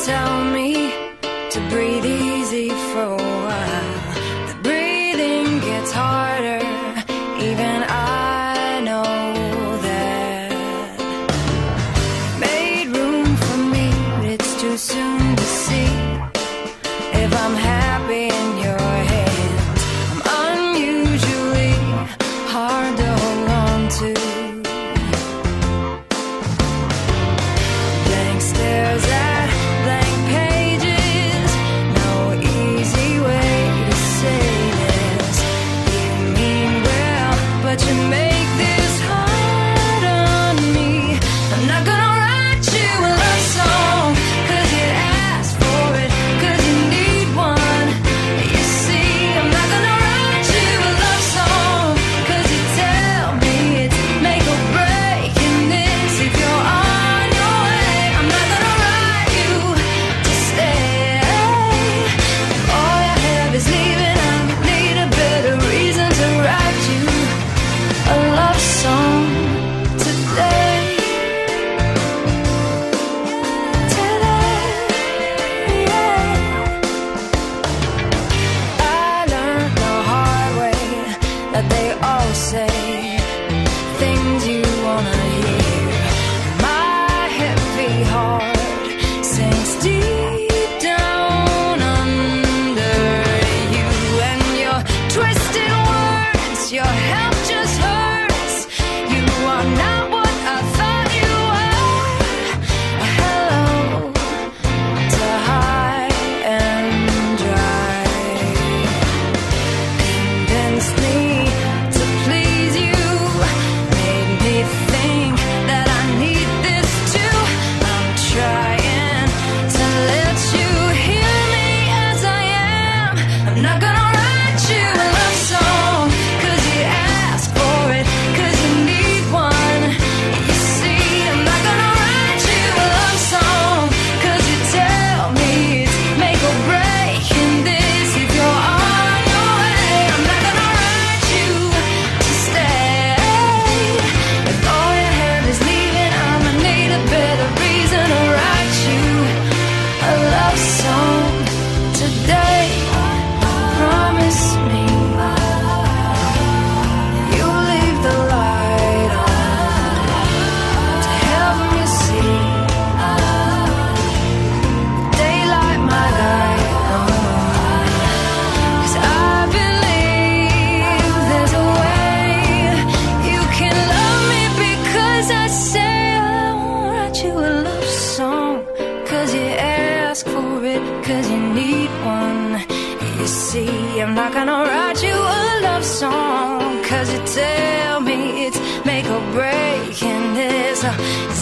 tell me to breathe easy for a while. The breathing gets harder, even I know that. Made room for me, but it's too soon to see if I'm happy in your hands. I'm unusually hard to hold on to. Blank stares at blank pages, no easy way to say this. You mean well, but you make this hard on me. I'm not gonna write you a love song, 'cause you asked for it, 'cause you need one. You see, I'm not gonna write you a love song, 'cause you tell me it's make or break in this. If you're on your way, I'm not gonna write you to stay. If all you have is leaving, I need a better reason to write you a love song today. I learned the hard way that they all say things you wanna hear. My heavy heart sinks deep down under you, and your twisted words, your help just hurts. You are not what I thought you were. Hello to high and dry. Convinced me to please you, made me think that I need this too. I'm trying to let you hear me as I am. I'm not gonna write you a love song, 'cause you asked for it, 'cause you need one. You see, I'm not gonna write you a love song, 'cause you tell me it's make or break in this. If you're on your way, I'm not gonna write you to stay. If all you have is leaving, I'ma need a better reason to write you a love song today. Promise me you'll leave the light on to help me see daylight my light on. 'Cause I believe there's a way you can love me, because I say I won't write you a love song, 'cause you ask for it, 'cause you need one. You see, I'm not gonna write you a love song, 'cause you tell me it's make or break in this.